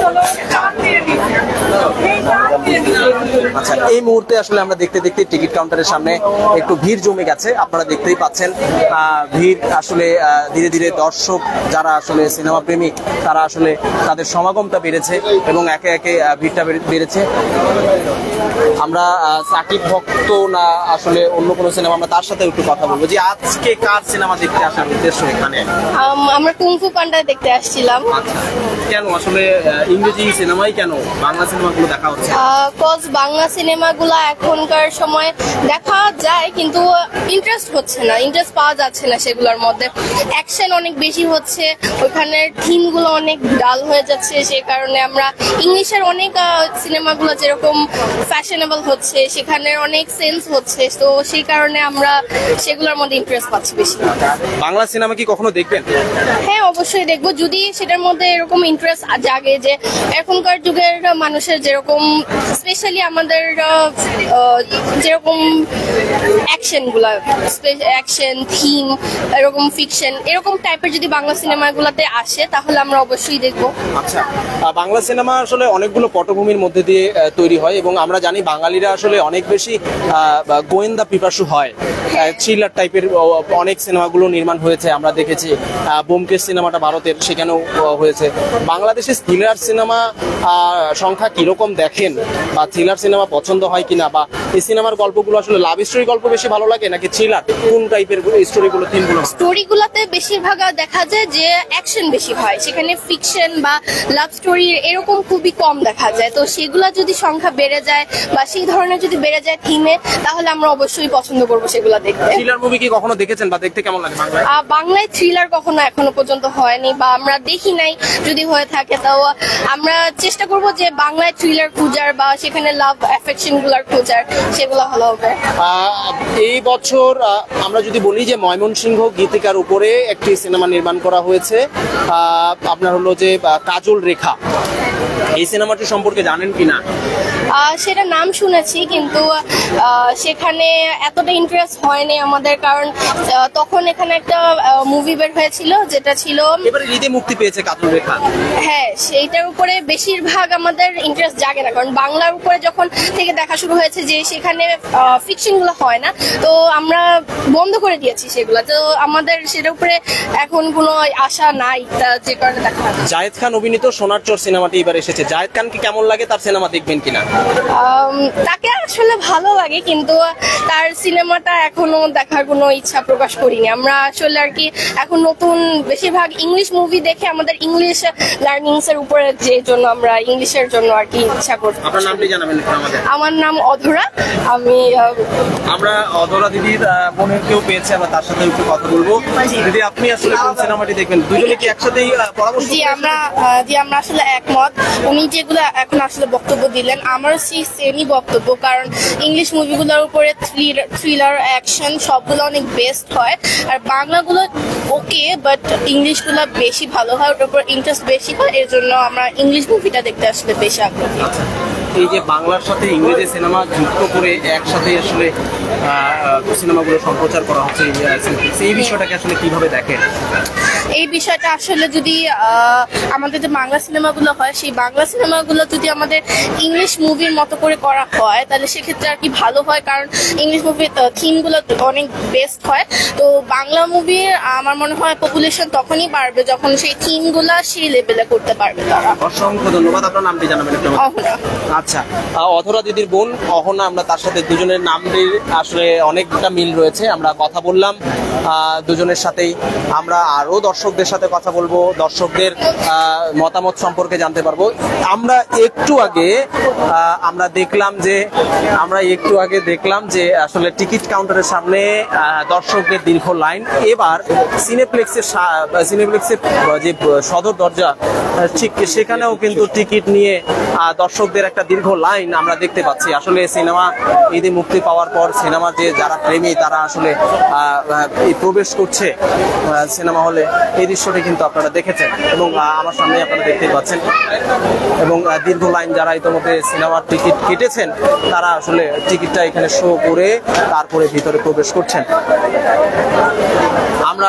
আচ্ছা, এই মুহূর্তে আসলে আমরা দেখতে দেখতে টিকিট কাউন্টারের সামনে একটু ভিড় জমে গেছে, আপনারা দেখতেই পাচ্ছেন। ভিড় আসলে ধীরে ধীরে দর্শক যারা আসলে সিনেমা প্রেমী, তারা আসলে তাদের সমাগমটা বেড়েছে এবং একে একে ভিড়টা বেড়েছে। আমরা সাকিব ভক্ত না আসলে অন্য কোনো সিনেমা, আমরা তার সাথে একটু কথা বলবো যে আজকে কার সিনেমা দেখতে আসার উদ্দেশ্য এখানে? আমরা কুংফু পান্ডা দেখতে আসছিলাম। কেন আসলে ইংরেজি সিনেমাই কেন বাংলা সিনেমাগুলো দেখা হচ্ছে? কজ বাংলা সিনেমাগুলো এখনকার সময় দেখা যায় কিন্তু ইন্টারেস্ট হচ্ছে না, ইন্টারেস্ট পাওয়া যাচ্ছে না সেগুলোর মধ্যে। অ্যাকশন অনেক বেশি হচ্ছে, ওইখানের থিমগুলো অনেক ডাল হয়ে যাচ্ছে, সে কারণে আমরা ইংলিশের অনেক সিনেমাগুলো যেরকম ফ্যাশনেবল হচ্ছে, সেখানে অনেক সেন্স হচ্ছে, তো সেই কারণে আমরা সেগুলোর মধ্যে ইন্টারেস্ট পাচ্ছি বেশি। বাংলা সিনেমা কি কখনো দেখবেন? হ্যাঁ, অবশ্যই দেখবো, যদি সেটার মধ্যে এরকম ইন্টারেস্ট জাগে যে এখনকার যুগের মানুষের যেরকম স্পেশালি আমাদের যেরকম অ্যাকশনগুলা অ্যাকশন থিম এরকম ফিকশন এরকম টাইপের যদি বাংলা সিনেমাগুলোতে আসে তাহলে আমরা অবশ্যই দেখবো। আচ্ছা, বাংলা সিনেমা আসলে অনেকগুলো পটভূমির মধ্যে দিয়ে তৈরি হয় এবং আমরা জানি বাঙালিরা আসলে অনেক বেশি গোয়েন্দা পিপাসু হয়। থ্রিলার টাইপের অনেক সিনেমাগুলো নির্মাণ হয়েছে, আমরা দেখেছি ব্যোমকেশ সিনেমাটা ভারতের, সেখানেও হয়েছে। বাংলাদেশে থ্রিলার সিনেমা সংখ্যা কিরকম দেখেন, বা থ্রিলার সিনেমা পছন্দ হয় কিনা, বা এই সিনেমার গল্পগুলো আসলে লাভ স্টোরি গল্প বেশি ভালো লাগে নাকি থ্রিলার, কোন টাইপের স্টোরিগুলো থিমগুলো? স্টোরিগুলোতে বেশিরভাগ দেখা যায় যে অ্যাকশন বেশি হয়, সেখানে ফিকশন বা লাভ স্টোরি এরকম খুবই কম দেখা যায়। তো সেগুলা যদি সংখ্যা বেড়ে যায় বা সেই ধরনের যদি বেড়ে যায় থিমে, তাহলে আমরা অবশ্যই পছন্দ করবো সেগুলা দেখতে। থ্রিলার মুভি কি কখনো দেখেছেন বা দেখতে কেমন লাগে বাংলায়? বাংলায় থ্রিলার কখনো এখনো পর্যন্ত হয়নি বা আমরা দেখি নাই, যদি হয়ে থাকে তাও আমরা চেষ্টা করব যে বাংলায় থ্রিলার খোঁজার বা সেখানে লাভ অ্যাফেকশন গুলার খোঁজার, সেগুলো ভালো হবে। এই বছর আমরা যদি বলি যে ময়মনসিংহ গীতিকার উপরে একটি সিনেমা নির্মাণ করা হয়েছে, আপনার হলো যে কাজল রেখা, এই সিনেমাটি সম্পর্কে জানেন কিনা? সেটা নাম শুনেছি, কিন্তু সেখানে এতটা ইন্টারেস্ট হয়নি আমাদের, কারণ তখন এখানে একটা মুভি বের হয়েছিল যেটা ছিল এবারে ঈদে মুক্তি পেয়েছে কাজল রেখা। হ্যাঁ, সেইটার উপরে বেশিরভাগ আমাদের ইন্টারেস্ট জাগে না, কারণ বাংলার উপরে যখন থেকে দেখা শুরু হয়েছে যে সেখানে ফিকশন গুলো হয় না, তো আমরা বন্ধ করে দিয়েছি সেগুলো, তো আমাদের সেটার উপরে এখন কোনো আশা নাই, যে কারণে দেখা হয়। জায়েদ খান অভিনীত সোনার চর সিনেমাটি এবার এসেছে, জায়েদ খানকে কেমন লাগে, তার সিনেমা দেখবেন কিনা? তাকে আসলে ভালো লাগে, কিন্তু তার সিনেমাটা এখনো দেখার কোনো ইচ্ছা প্রকাশ করিনি। আমরা আসলে আর কি এখন নতুন বেশিরভাগ ইংলিশ মুভি দেখে আমাদের ইংলিশ লার্নিংস এর উপরে, যে জন্য আমরা ইংলিশের জন্য আর কি ইচ্ছা করছি। আপনার নামটি জানাবেন আমাদের? আমার নাম অধরা। আমরা অধরা দিদির বোনের কেউ পেয়েছে, আমরা তার সাথে একটু কথা বলবো। দিদি, আপনি আসলে কোন সিনেমাটি দেখবেন? দুজনে কি একসাথেই পরামর্শ? জি, আমরা আসলে একমত। উনি যেগুলো এখন আসলে বক্তব্য দিলেন, আমারও সেই সেমই বক্তব্য, কারণ ইংলিশ মুভিগুলোর উপরে থ্রিলার অ্যাকশন সবগুলো অনেক বেস্ট হয়, আর বাংলাগুলো ওকে, বাট ইংলিশগুলো বেশি ভালো হয়, ওটার উপর ইন্টারেস্ট বেশি হয়, এর জন্য আমরা ইংলিশ মুভিটা দেখতে আসলে বেশি আগ্রহী। এই যে বাংলার সাথে ইংরেজি সিনেমা যুক্ত করে একসাথে আসলে সিনেমাগুলো সম্প্রচার করা হচ্ছে, এই বিষয়টাকে আসলে কিভাবে দেখেন? এই বিষয়টা আসলে যদি আমাদের যে বাংলা সিনেমাগুলো হয়, সেই বাংলা সিনেমাগুলো যদি আমাদের ইংলিশ মুভির মতো করে করা হয়, তাহলে সেক্ষেত্রে আর কি ভালো হয়, কারণ ইংলিশ মুভির থিমগুলো অনেক বেস্ট হয়। তো বাংলা মুভির আমার মনে হয় পপুলেশন তখনই বাড়বে যখন সেই থিমগুলো সেই লেভেলে করতে পারবে তারা। অসংখ্য ধন্যবাদ। আপনার নামটি জানাবেন? অহনা। আচ্ছা, অধরা দিদির বোন অহনা, আমরা তার সাথে দুজনের নামের আসলে অনেকটা মিল রয়েছে, আমরা কথা বললাম দুজনের সাথেই। আমরা আরো দর্শকদের সাথে কথা বলবো, দর্শকদের মতামত সম্পর্কে জানতে পারবো। আমরা একটু আগে দেখলাম যে আসলে টিকিট কাউন্টারের সামনে দর্শকদের দীর্ঘ লাইন। এবার সিনেপ্লেক্সের যে সদর দরজা, ঠিক সেখানেও কিন্তু টিকিট নিয়ে দর্শকদের একটা দীর্ঘ লাইন আমরা দেখতে পাচ্ছি। আসলে সিনেমা ঈদে মুক্তি পাওয়ার পর সিনেমার যে যারা প্রেমী, তারা আসলে প্রবেশ করছে সিনেমা হলে, এই দৃশ্যটি কিন্তু আপনারা দেখেছেন এবং আমার সামনে আপনারা দেখতেই পাচ্ছেন। এবং দীর্ঘ লাইন, যারা ইতিমধ্যে সিনেমার টিকিট কেটেছেন, তারা আসলে টিকিটটা এখানে শো করে তারপরে ভিতরে প্রবেশ করছেন। আমরা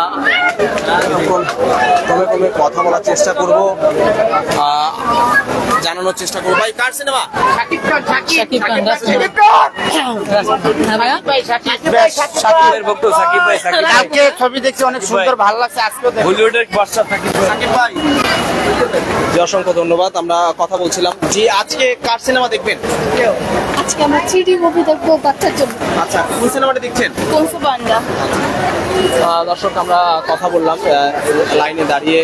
ক্রমে কথা বলার চেষ্টা করব, জানানোর চেষ্টা করবো। ভাই, কার সিনেমা? সাকিবের ভক্ত সাকিব ভাই। আজকে ছবি দেখছি, অনেক সুন্দর, ভালো লাগছে। আজকে হলিউডের বাদশা সাকিব ভাই, অসংখ্য ধন্যবাদ। আমরা কথা বলছিলাম, জি, আজকে কার সিনেমা দেখবেন? আজকে আমরা 3D মুভি দেখবো বাচ্চার জন্য। আচ্ছা, কোন সিনেমাটা দেখছেন? Kung fu panda. দর্শক, আমরা কথা বললাম লাইনে দাঁড়িয়ে,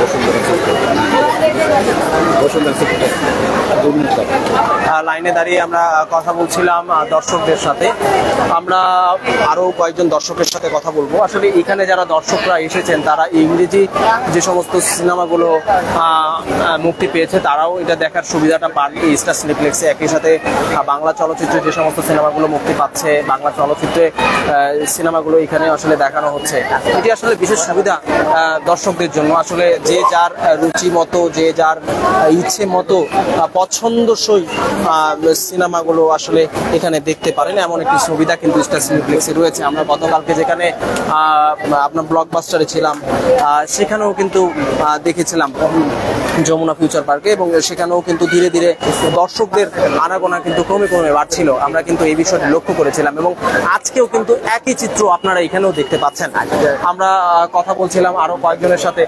আমরা কথা বলছিলাম দর্শকদের সাথে। আমরা আরো কয়েকজন দর্শকের সাথে কথা বলবো। আসলে এখানে যারা দর্শকরা এসেছেন, তারা ইংরেজি যে সমস্ত সিনেমাগুলো মুক্তি পেয়েছে, তারাও এটা দেখার সুবিধাটা পান এই স্টার সিনেপ্লেক্সে। একই সাথে বাংলা বাংলা চলচ্চিত্রে যে সমস্ত সিনেমাগুলো মুক্তি পাচ্ছে, বাংলা চলচ্চিত্রে সিনেমাগুলো এখানে আসলে দেখানো হচ্ছে, এটি আসলে বিশেষ সুবিধা দর্শকদের জন্য। আসলে যে যার রুচি মতো, যে যার ইচ্ছে মতো পছন্দসই সিনেমাগুলো আসলে এখানে দেখতে পারেন, এমন একটি সুবিধা কিন্তু স্টার সিনেপ্লেক্সে রয়েছে। আমরা গতকালকে যেখানে আপনার ব্লকবাস্টারে ছিলাম, সেখানেও কিন্তু দেখেছিলাম যমুনা ফিউচার পার্কে, এবং সেখানেও কিন্তু ধীরে ধীরে দর্শকদের আনাগোনা কিন্তু ক্রমে ক্রমে বাড়ছিল। আমরা কিন্তু এই বিষয়টি লক্ষ্য করেছিলাম, এবং আজকেও কিন্তু একই চিত্র আপনারা এখানেও দেখতে পাচ্ছেন। আমরা কথা বলছিলাম আরো কয়েকজনের সাথে।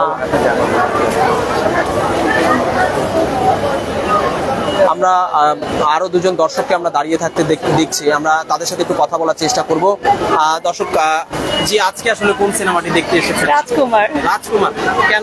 আমরা আরো দুজন দর্শককে আমরা দাঁড়িয়ে থাকতে দেখছি, আমরা তাদের সাথে একটু কথা বলার চেষ্টা করব। দর্শক জি, আজকে আসলে কোন সিনেমাটি দেখতে এসেছেন? রাজকুমার। রাজকুমার কেন?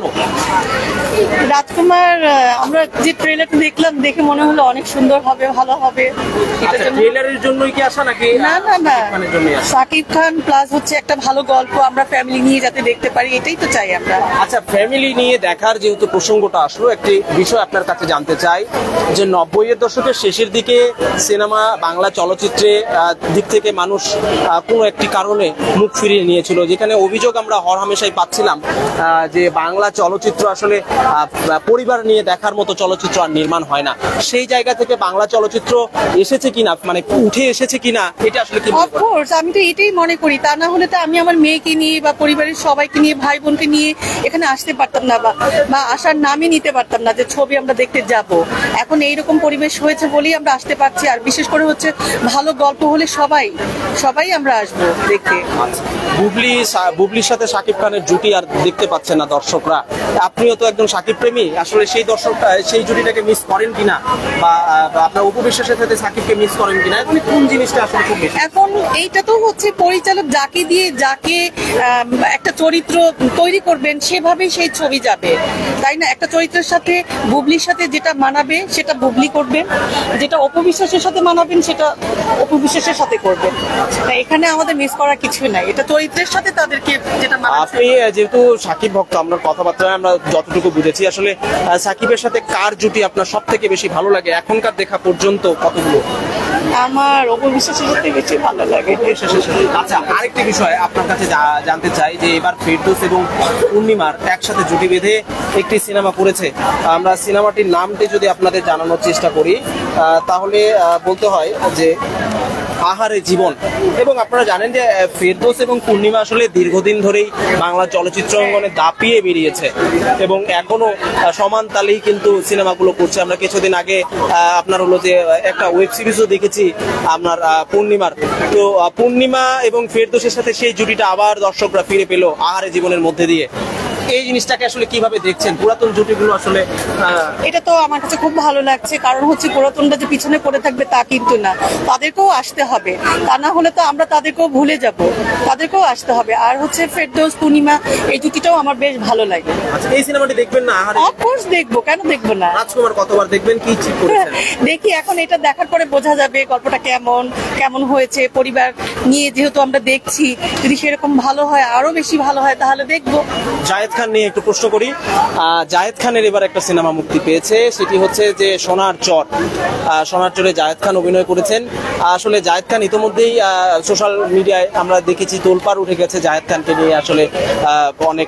রাজকুমার আমরা যে ট্রেলারটা দেখলাম, দেখে মনে হলো অনেক সুন্দর হবে, ভালো হবে। ট্রেলারের জন্যই কি আসা নাকি? না না না, শাকিব খান প্লাস হচ্ছে একটা ভালো গল্প, আমরা ফ্যামিলি নিয়ে যাতে দেখতে পারি, এটাই তো চাই আমরা। আচ্ছা, ফ্যামিলি নিয়ে দেখার যেহেতু প্রসঙ্গটা আসলো, একটি বিষয় আপনার কাছে জানতে চাই যে 90-এর দশকের শেষের দিকে সিনেমা, বাংলা চলচ্চিত্রে দিক থেকে মানুষ কোনো একটি কারণে মুখ ফিরিয়ে নিয়েছিল, যেখানে অভিযোগ আমরা হরহামেশাই পাচ্ছিলাম যে বাংলা চলচ্চিত্র আসলে পরিবার নিয়ে দেখার মতো চলচ্চিত্র আর নির্মাণ হয় না। সেই জায়গা থেকে বাংলা চলচ্চিত্র এসেছে কিনা, মানে উঠে এসেছে কিনা, এটা আসলে কি? অফকোর্স, আমি তো এটাই মনে করি। তা না হলে তো আমি আমার মেয়েকে নিয়ে বা পরিবারের সবাইকে নিয়ে, ভাই বোনকে নিয়ে এখানে আসতে পারতাম না, বা আসার নামই নিতে পারতাম না যে ছবি আমরা দেখতে যাব। এখন এইরকম পরিবেশ হয়েছে বলেই আমরা আসতে পারছি। আর বিশেষ করে হচ্ছে ভালো গল্প হলে সবাই আমরা আসবো দেখতে। বুবলির সাথে শাকিব খানের জুটি আর দেখতে পাচ্ছেন না দর্শকরা। আপনিও তো একজন শাকিব প্রেমী, আসলে সেই দর্শকটা সেই জুটিটাকে মিস করেন কিনা, বা আপনার উপবিশ্বাসের সাথে শাকিবকে মিস করেন কিনা, এখন কোন জিনিসটা আসলে খুব বেশি? এখন এইটা তো হচ্ছে পরিচালক যাকে দিয়ে যাকে একটা চরিত্র তৈরি করবেন, সেভাবেই সেই ছবি যাবে, তাই না? একটা চরিত্রের সাথে বুবলির সাথে যেটা মানাবে সেটা বুবলি করবেন, যেটা অপবিশ্বাসের সাথে মানাবেন সেটা অপবিশ্বাসের সাথে করবেন। এখানে আমাদের মিস করা কিছু নাই, এটা চরিত্রের সাথে তাদেরকে যেটা মানাবে। আপনি যেহেতু শাকিব ভক্ত, আমরা কথাবার্তায় আমরা যতটুকু বুঝেছি, আসলে শাকিবের সাথে কার জুটি আপনার সব থেকে বেশি ভালো লাগে এখনকার দেখা পর্যন্ত? কতগুলো? আমার অপবিশ্বাসের সাথে বেশি ভালো লাগে। আচ্ছা, আরেকটি বিষয় আপনার কাছে জানতে চাই যে এবার ফেরদৌস এবং পূর্ণিমার একসাথে জুটি বেঁধে একটি সিনেমা করেছে। আমরা সিনেমাটির নামটি যদি আপনাদের জানানোর চেষ্টা করি, তাহলে বলতে হয় যে আহারে জীবন। এবং আপনারা জানেন যে ফেরদৌস এবং পূর্ণিমা আসলে দীর্ঘদিন ধরেই বাংলা চলচ্চিত্র অঙ্গনে দাপিয়ে বেরিয়েছে, এবং এখনো সমান তালেই কিন্তু সিনেমাগুলো করছে। আমরা কিছুদিন আগে আপনার হলো যে একটা ওয়েব সিরিজও দেখেছি আপনার পূর্ণিমার। তো পূর্ণিমা এবং ফেরদৌসের সাথে সেই জুটিটা আবার দর্শকরা ফিরে পেল আহারে জীবনের মধ্যে দিয়ে। এই জিনিসটাকে আসলে কিভাবে দেখছেন? পুরাতন জুটিগুলো আসলে এটা তো আমার কাছে খুব ভালো লাগছে, কারণ হচ্ছে পুরাতনটা যে পিছনে পড়ে থাকবে তা কিন্তু না, তাদেরকেও আসতে হবে, তা না হলে তো আমরা তাদেরকেও ভুলে যাব, তাদেরকেও আসতে হবে। আর হচ্ছে ফেরদৌস পূর্ণিমা এই জুটিটাও আমার বেশ ভালো লাগে। আচ্ছা, এই সিনেমাটি দেখবেন না? অফকোর্স দেখবো, কেন দেখবো না। রাজকুমার কতবার দেখবেন, কি ঠিক করেছেন? দেখি, এখন এটা দেখার পরে বোঝা যাবে গল্পটা কেমন হয়েছে। পরিবার নিয়ে যেহেতু আমরা দেখছি, যদি সেরকম ভালো হয়, আরো বেশি ভালো হয়, তাহলে দেখবো। জায়েদ খান নিয়ে একটু প্রশ্ন করি। জায়েদ খানের এবার একটা সিনেমা মুক্তি পেয়েছে, সেটি হচ্ছে যে সোনার চর। সোনার চরে জায়েদ খান অভিনয় করেছেন। আসলে জায়েদ খান ইতিমধ্যেই সোশ্যাল মিডিয়ায় আমরা দেখেছি তোলপাড় উঠে গেছে জায়েদ খানকে নিয়ে, আসলে অনেক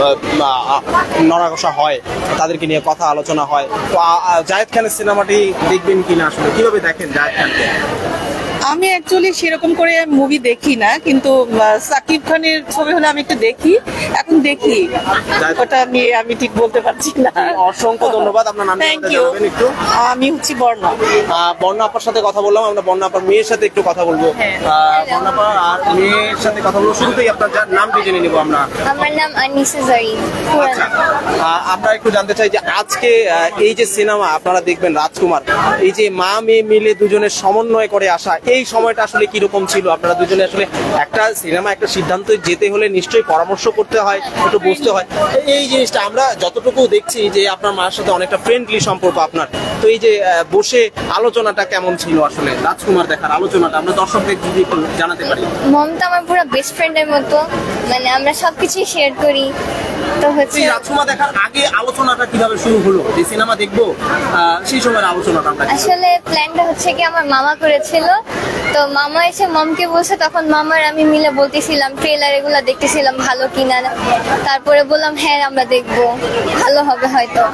নড়াঘষা হয়, তাদেরকে নিয়ে কথা আলোচনা হয়। তো জায়েদ খানের সিনেমাটি দেখবেন কিনা, আসলে কিভাবে দেখেন জায়েদ খানকে? আমি অ্যাকচুয়ালি সেরকম করে মুভি দেখি না, কিন্তু সাকিব খানের ছবি হলে আমি একটু দেখি। এখন দেখি, ওটা আমি ঠিক বলতে পারছি না। অসংখ্য ধন্যবাদ। আপনার নাম জানাবেন একটু? আমি হচ্ছি বর্ণা। বর্ণা আপার সাথে কথা বললাম, আমরা বর্ণা আপার মেয়ের সাথে একটু কথা বলবো। বর্ণা আপা আর মেয়ের সাথে কথা বলবো। শুরুতেই আপনার নামটি জেনে নিব আমরা। আমার নাম আনিসা জারিন। আচ্ছা, আমরা একটু জানতে চাই যে আজকে এই যে সিনেমা আপনারা দেখবেন রাজকুমার, এই যে মা মেয়ে মিলে দুজনের সমন্বয় করে আসা, এই সময়টা আসলে কিরকম ছিল? আপনারা দুজনে আসলে একটা সিনেমা, একটা সিদ্ধান্ত যেতে হলে নিশ্চয়ই পরামর্শ করতে হয়, একটু বুঝতে হয়। এই জিনিসটা আমরা যতটুকু দেখছি যে আপনার মার সাথে অনেকটা ফ্রেন্ডলি সম্পর্ক আপনার, তো এই যে বসে আলোচনাটা কেমন ছিল আসলে রাজকুমার দেখার আলোচনাটা আমরা দর্শকদের যদি একটু জানাতে পারি। মমতা আমার পুরো বেস্ট ফ্রেন্ডের মতো, মানে আমরা সবকিছু শেয়ার করি, তো হচ্ছে এই রাজকুমার দেখার আগে আলোচনাটা কিভাবে শুরু হলো, যে সিনেমা দেখবো সেই সময়ের আলোচনাটা আমরা আসলে প্ল্যানটা হচ্ছে কি আমার মামা করেছিল, তো মামা এসে মমকে বলছে, তখন মামার আমি মিলে বলতেছিলাম ট্রেলার এগুলা দেখতেছিলাম ভালো কিনা, তারপরে বললাম হ্যাঁ আমরা দেখবো, ভালো হবে হয়তো।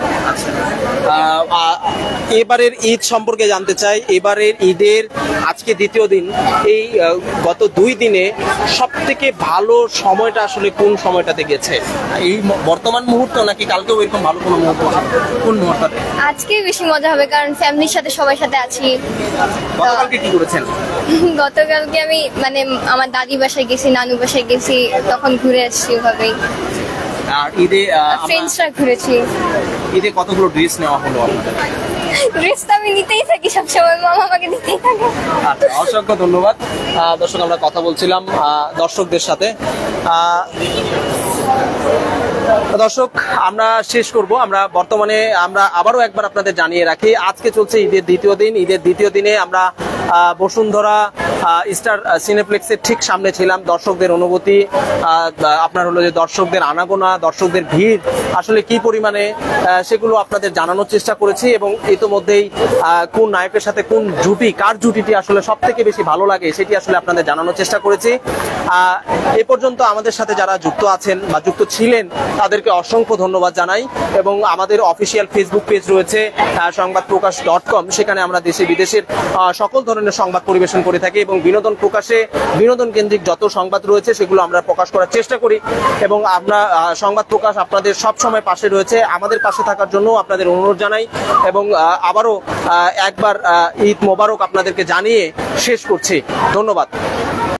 এবারের ঈদ সম্পর্কে জানতে চাই। এবারের ঈদের আজকে দ্বিতীয় দিন, এই গত 2 দিনে সব থেকে ভালো সময়টা আসলে কোন সময়টাতে গেছে? এই বর্তমান মুহূর্ত নাকি কালকেও এরকম ভালো কোনো মুহূর্ত আছে? কোন মুহূর্তটাতে? আজকে বেশি মজা হবে কারণ ফ্যামিলির সাথে সবার সাথে আছি। গতকালকে কি করেছেন? গতকালকে আমি মানে আমার দাদি বাসায় গেছি, নানু বাসায় গেছি, তখন ঘুরে আসছি ওভাবেই। আর ঈদে ফ্রেন্ডসরা ঘুরেছি। ঈদে কতগুলো ড্রেস নেওয়া হলো আপনাদের? ড্রেস তো আমি নিতেই থাকি সবসময়, মামা আমাকে দিতেই থাকে। আচ্ছা, অসংখ্য ধন্যবাদ। দর্শক, আমরা কথা বলছিলাম দর্শকদের সাথে। দর্শক, আমরা শেষ করব। আমরা বর্তমানে আমরা আবারও একবার আপনাদের জানিয়ে রাখি, আজকে চলছে ঈদের দ্বিতীয় দিন। ঈদের দ্বিতীয় দিনে আমরা বসুন্ধরা স্টার সিনেপ্লেক্সের ঠিক সামনে ছিলাম। দর্শকদের অনুভূতি, আপনার হলো যে দর্শকদের আনাগোনা, দর্শকদের ভিড় আসলে কি পরিমাণে, সেগুলো আপনাদের জানানোর চেষ্টা করেছি। এবং ইতোমধ্যেই কোন নায়কের সাথে কোন জুটি, কার জুটিটি আসলে সব থেকে বেশি ভালো লাগে সেটি আসলে আপনাদের জানানোর চেষ্টা করেছি। এ পর্যন্ত আমাদের সাথে যারা যুক্ত আছেন বা যুক্ত ছিলেন তাদেরকে অসংখ্য ধন্যবাদ জানাই। এবং আমাদের অফিসিয়াল ফেসবুক পেজ রয়েছে সংবাদপ্রকাশ.com, সেখানে আমরা দেশে বিদেশের সকল ধরনের সংবাদ পরিবেশন করে থাকি এবং বিনোদন প্রকাশে বিনোদন কেন্দ্রিক যত সংবাদ রয়েছে সেগুলো আমরা প্রকাশ করার চেষ্টা করি। এবং আমরা সংবাদ প্রকাশ আপনাদের সব সময় পাশে রয়েছে, আমাদের পাশে থাকার জন্য আপনাদের অনুরোধ জানাই। এবং আবারও একবার ঈদ মোবারক আপনাদেরকে জানিয়ে শেষ করছি। ধন্যবাদ।